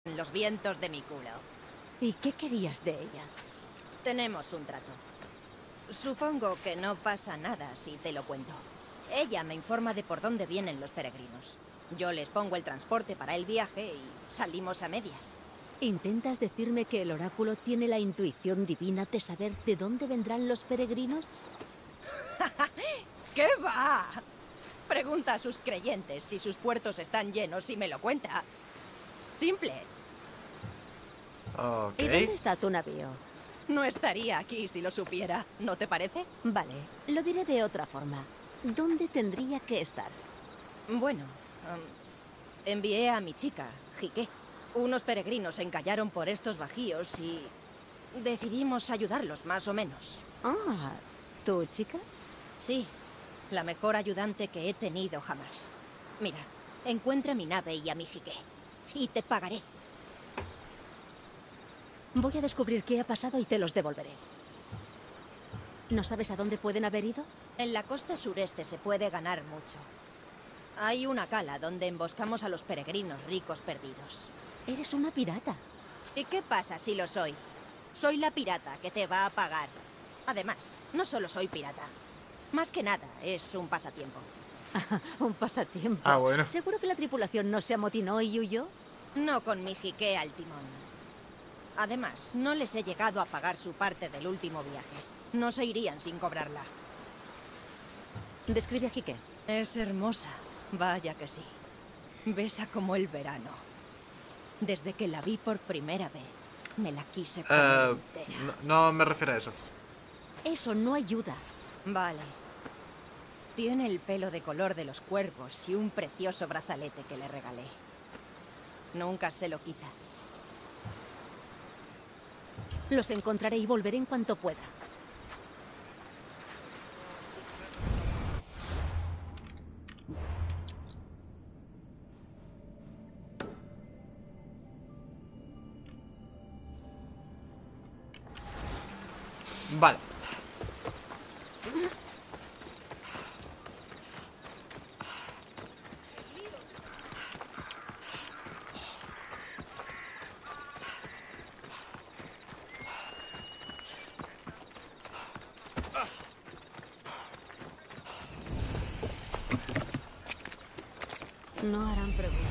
los vientos de mi culo. ¿Y qué querías de ella? Tenemos un trato. Supongo que no pasa nada si te lo cuento. Ella me informa de por dónde vienen los peregrinos. Yo les pongo el transporte para el viaje y salimos a medias. ¿Intentas decirme que el oráculo tiene la intuición divina de saber de dónde vendrán los peregrinos? ¿Qué va? Pregunta a sus creyentes si sus puertos están llenos y me lo cuenta. Simple. Ok. ¿Y dónde está tu navío? No estaría aquí si lo supiera, ¿no te parece? Vale, lo diré de otra forma. ¿Dónde tendría que estar? Bueno, envié a mi chica, Jique. Unos peregrinos se encallaron por estos bajíos y decidimos ayudarlos, más o menos. Ah, ¿tu chica? Sí, la mejor ayudante que he tenido jamás. Mira, encuentra mi nave y a mi Jique. Y te pagaré. Voy a descubrir qué ha pasado y te los devolveré. ¿No sabes a dónde pueden haber ido? En la costa sureste se puede ganar mucho. Hay una cala donde emboscamos a los peregrinos ricos perdidos. Eres una pirata. ¿Y qué pasa si lo soy? Soy la pirata que te va a pagar. Además, no solo soy pirata. Más que nada, es un pasatiempo. Un pasatiempo. Ah, bueno. ¿Seguro que la tripulación no se amotinó y huyó? No con mi Jique al timón. Además, no les he llegado a pagar su parte del último viaje. No se irían sin cobrarla. Describe a Jique. Es hermosa, vaya que sí. Besa como el verano. Desde que la vi por primera vez, me la quise comer entera. No me refiero a eso. Eso no ayuda. Vale. Tiene el pelo de color de los cuervos y un precioso brazalete que le regalé. Nunca se lo quita. Los encontraré y volveré en cuanto pueda. Vale. No harán preguntas.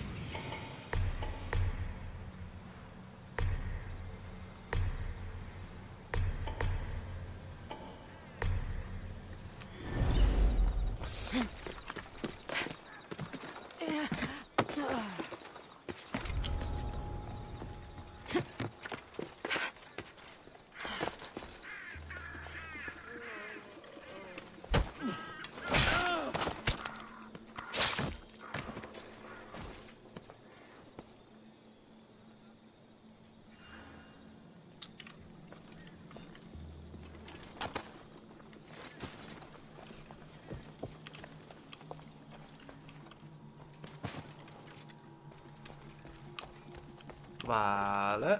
Vale.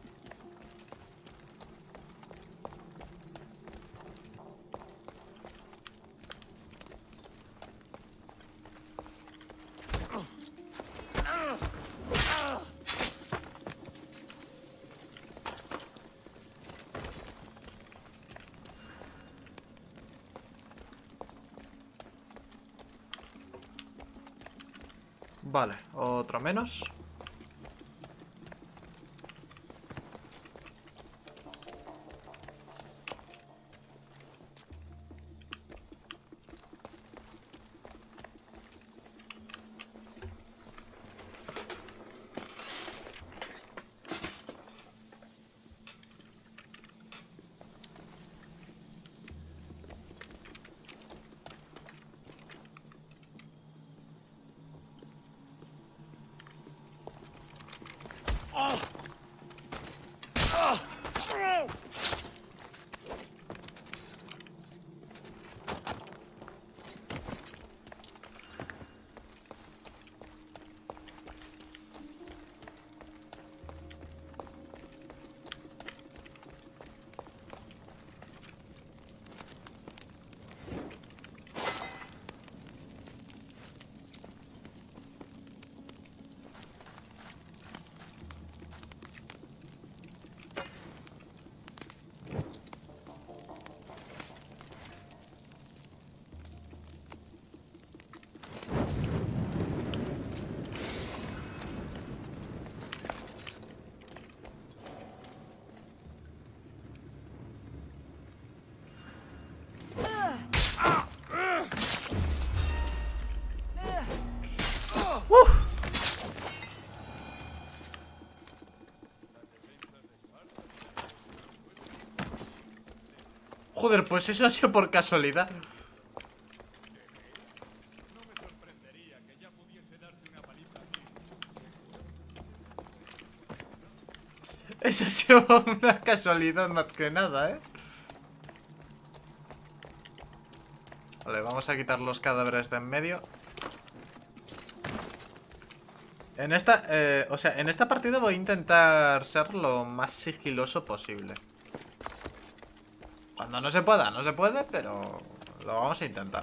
Vale, otro menos. Joder, pues eso ha sido por casualidad. Eso ha sido una casualidad más que nada, ¿eh? Vale, vamos a quitar los cadáveres de en medio. En esta, o sea, en esta partida voy a intentar ser lo más sigiloso posible. Cuando no se pueda, no se puede, pero lo vamos a intentar.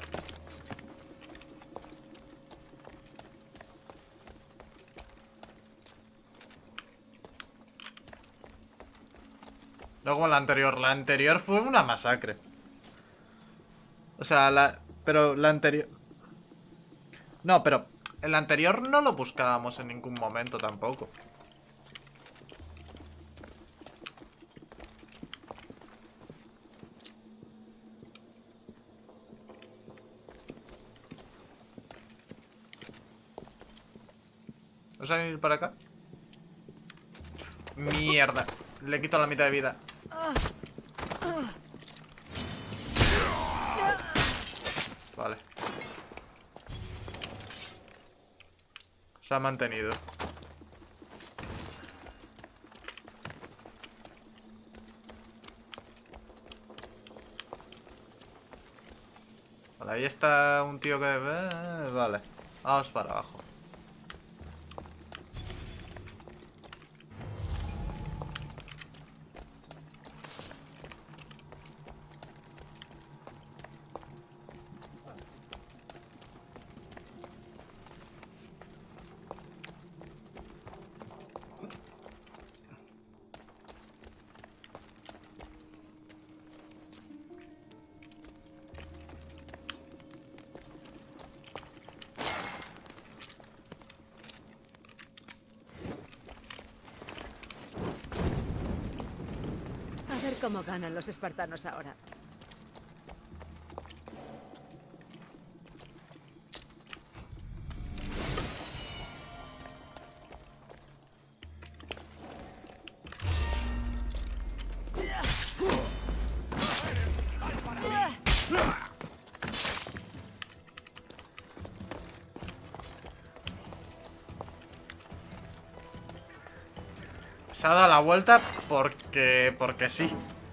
No como la anterior fue una masacre. O sea, pero la anterior... No, pero el anterior no lo buscábamos en ningún momento tampoco. ¿Vas a venir para acá? Mierda. Le quito la mitad de vida. Vale. Se ha mantenido. Vale, ahí está un tío que... vale. Vamos para abajo. A ver cómo ganan los espartanos ahora. Se ha dado la vuelta porque sí.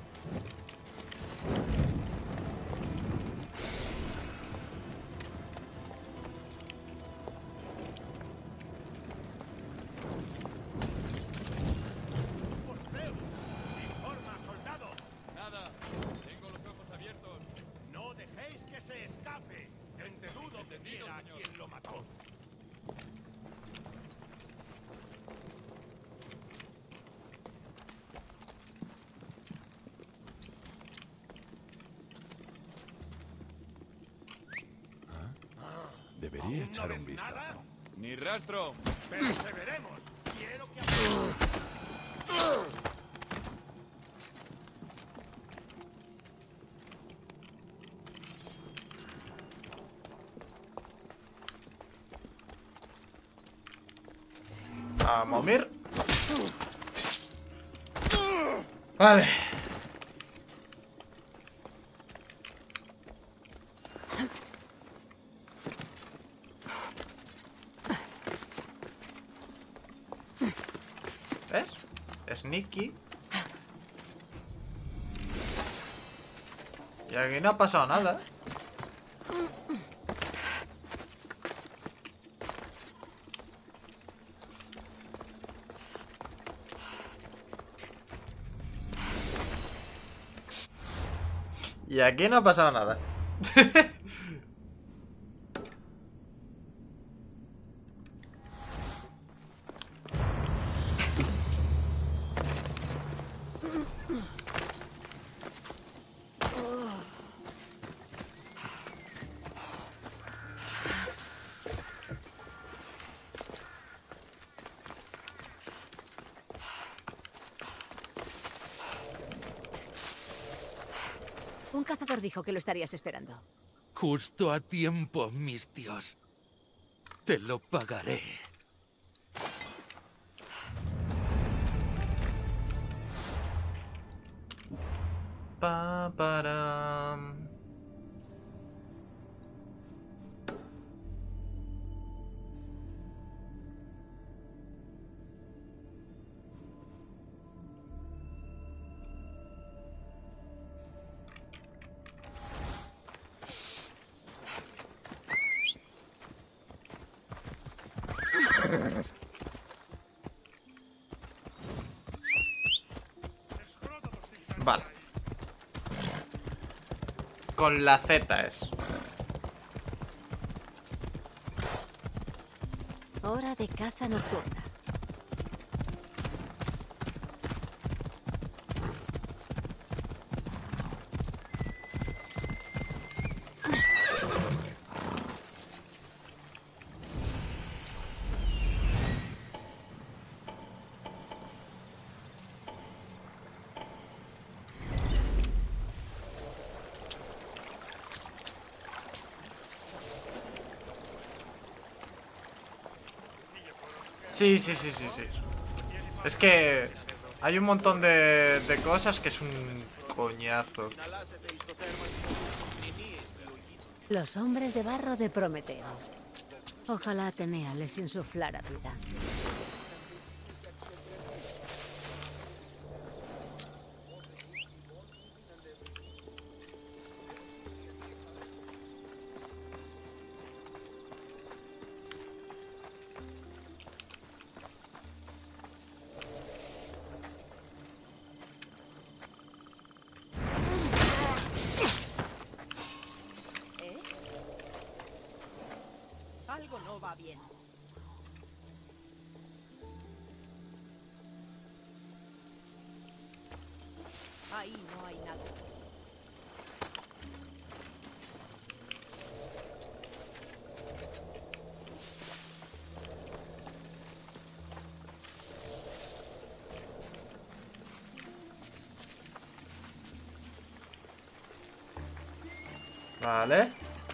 ¡Informa, soldado! Nada. Tengo los ojos abiertos. No dejéis que se escape. Dudo que viera a quien lo mató. Debería echar un vistazo. Nada. Ni rastro. Perseveremos. Quiero que... A Momir. Vale. ¿Ves? Sneaky. Y aquí no ha pasado nada. Y aquí no ha pasado nada. Un cazador dijo que lo estarías esperando. Justo a tiempo, mis tíos. Te lo pagaré. Pa, para. Vale. Con la Z es. Hora de caza nocturna. Sí. Es que hay un montón de cosas que es un coñazo. Los hombres de barro de Prometeo. Ojalá Atenea les insuflara vida. Algo no va bien. Ahí no hay nada. Vale.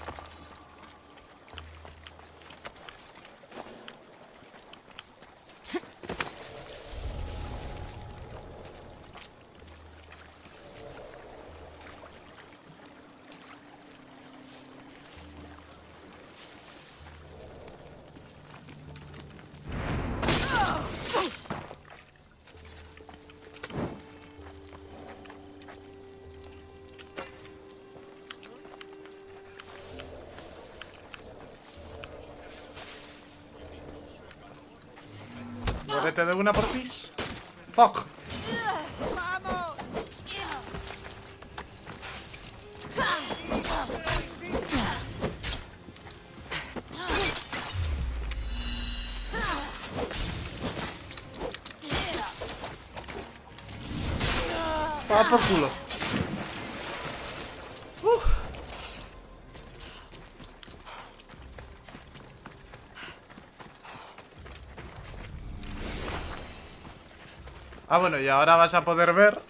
Muérete de una porfis. Fuck. Va por culo. Ah, bueno, y ahora vas a poder ver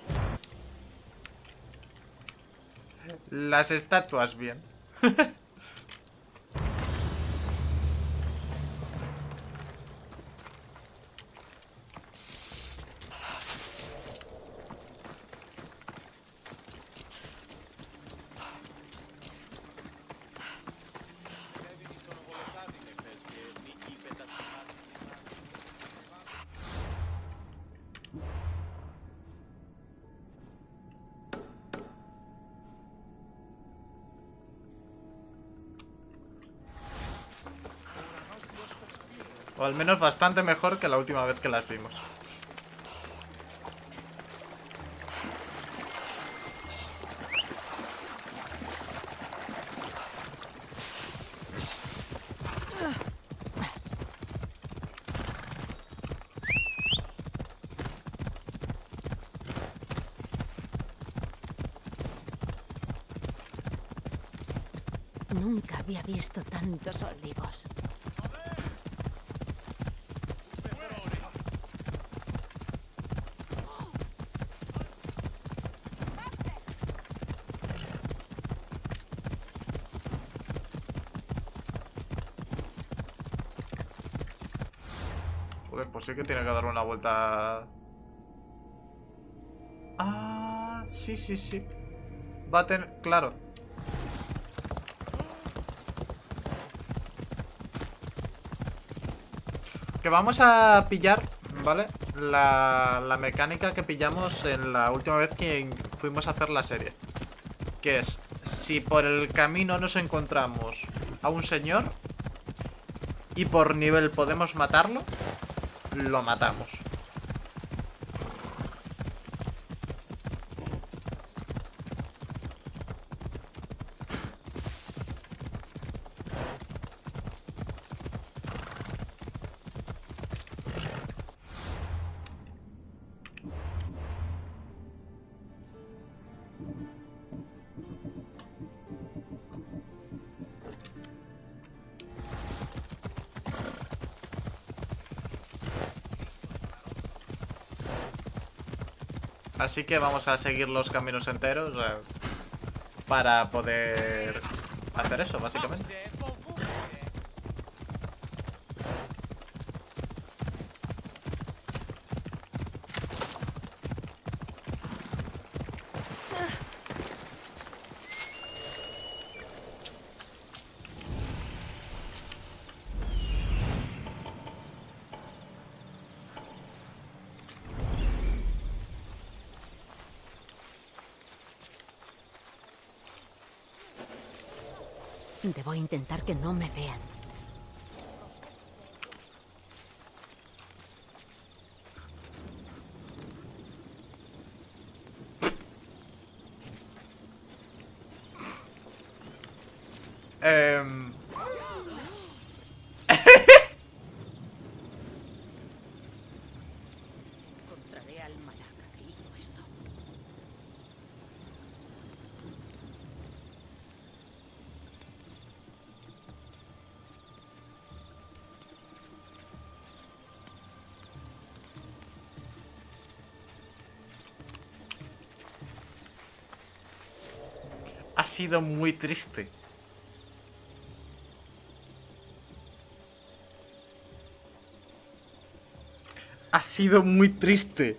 las estatuas bien. O al menos bastante mejor que la última vez que las vimos. Nunca había visto tantos olivos. Joder, pues sí que tiene que dar una vuelta. Ah, sí, sí, sí. Va a tener... Claro. Que vamos a pillar, ¿vale? La mecánica que pillamos en la última vez que fuimos a hacer la serie. Que es, si por el camino nos encontramos a un señor y por nivel podemos matarlo, lo matamos. Así que vamos a seguir los caminos enteros para poder hacer eso, básicamente. Debo intentar que no me vean. Encontraré al malaca que hizo esto. Ha sido muy triste. Ha sido muy triste.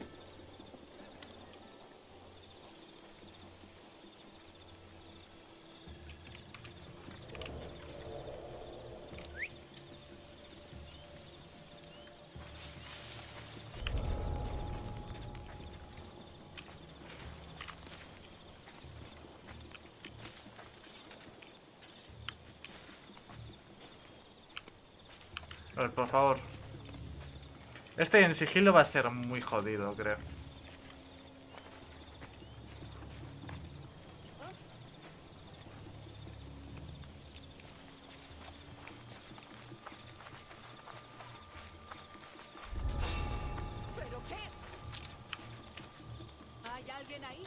A ver, por favor. Este en sigilo va a ser muy jodido, creo. ¿Pero qué? ¿Hay alguien ahí?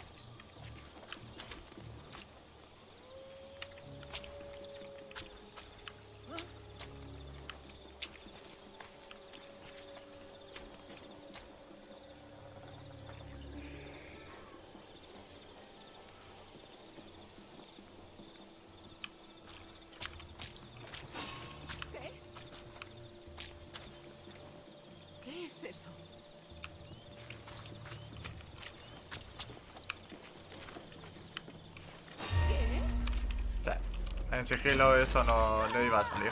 ¿Qué es eso? En sigilo esto no iba a salir.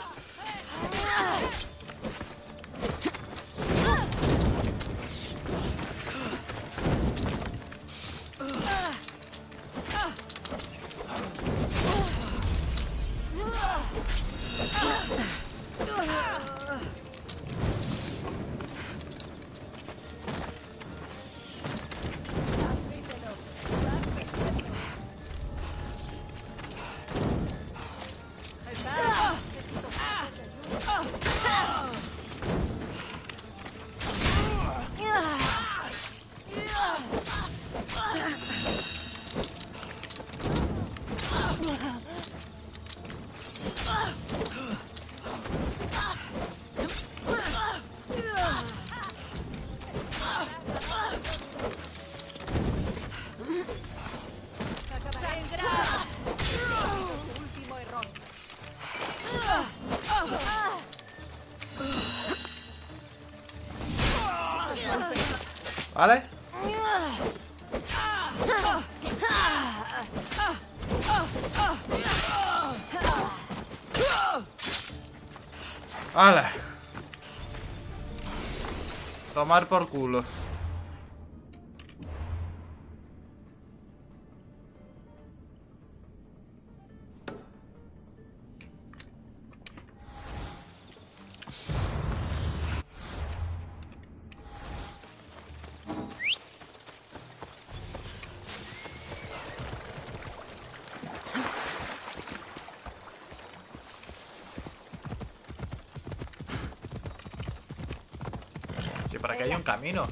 ¿Vale? ¡Hala! Tomar por culo. Sí, por aquí hay un camino.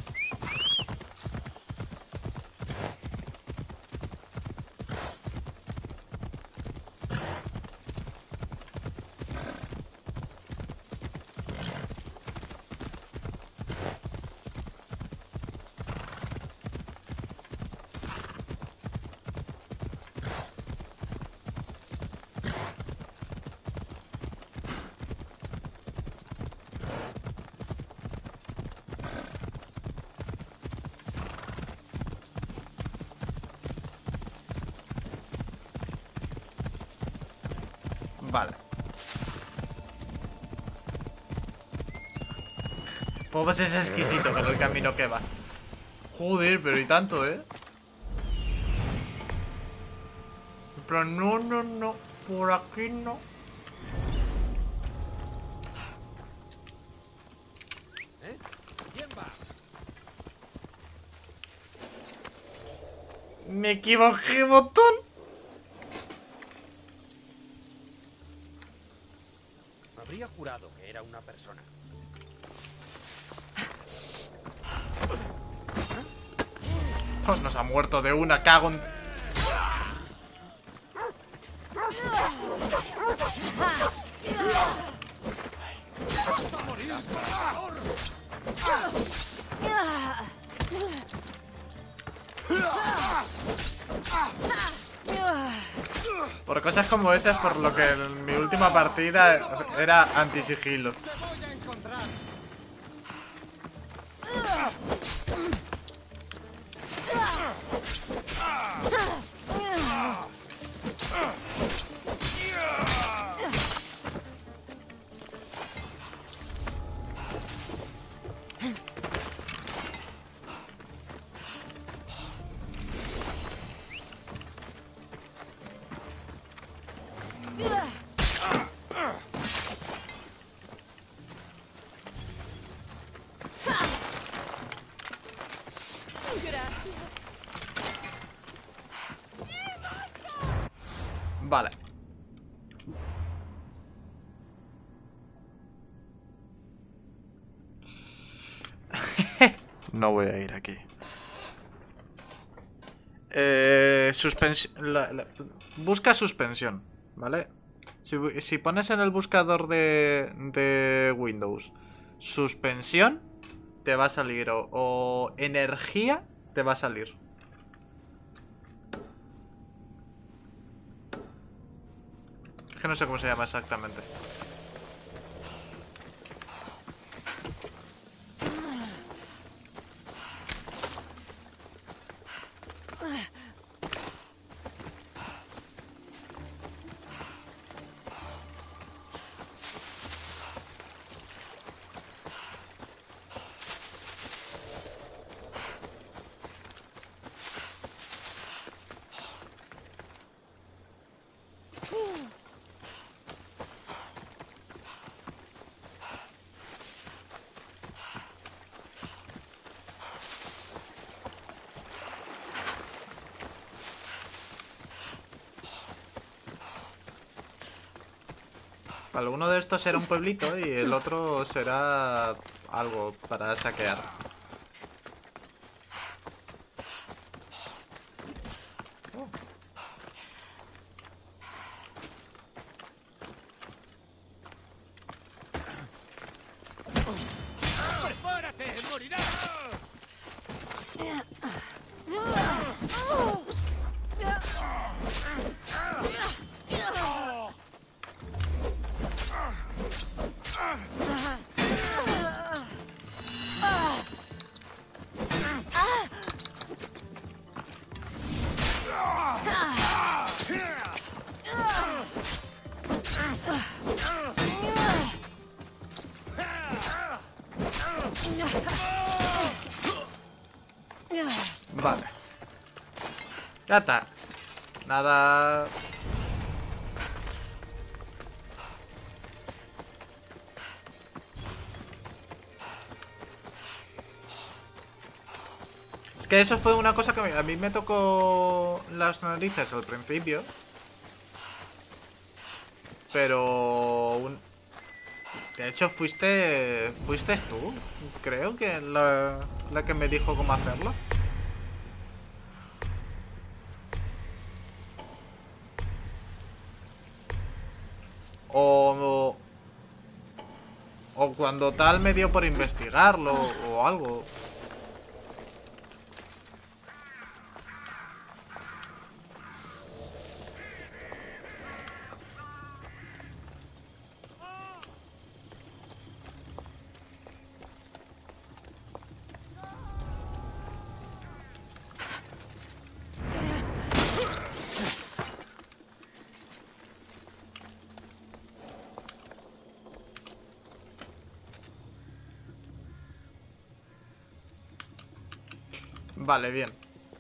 Vale. Pues es exquisito con el camino que va. Joder, pero y tanto, ¿eh? Pero no, no, no. Por aquí no. ¿Quién va? Me equivoqué, botón. Habría jurado que era una persona. Oh, nos ha muerto de una, cago en... Por cosas como esas, por lo que en mi última partida era anti-sigilo. Vale. No voy a ir aquí. Suspensión. Busca suspensión, ¿vale? Si pones en el buscador de Windows suspensión, te va a salir. O energía, te va a salir. Es que no sé cómo se llama exactamente. Vale, uno de estos será un pueblito y el otro será algo para saquear. ¡Prepárate! ¡Morirás! Vale. Ya está. Nada... Es que eso fue una cosa que a mí me tocó las narices al principio. Pero... De hecho, fuiste tú, creo que la que me dijo cómo hacerlo. O cuando tal me dio por investigarlo o algo. Vale, bien.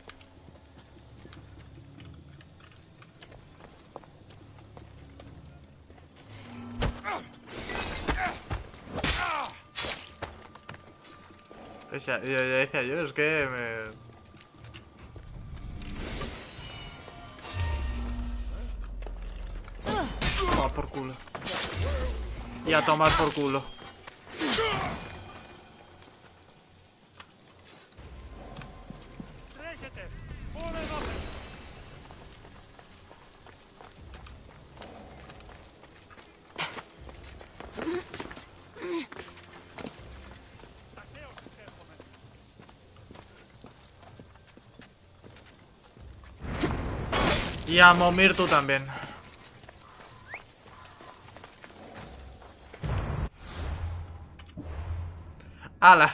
O sea, ya decía yo, es que me... Toma por culo. Y a tomar por culo. Y a Momir tú también. ¡Hala!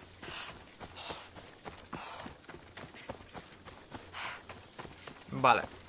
Vale.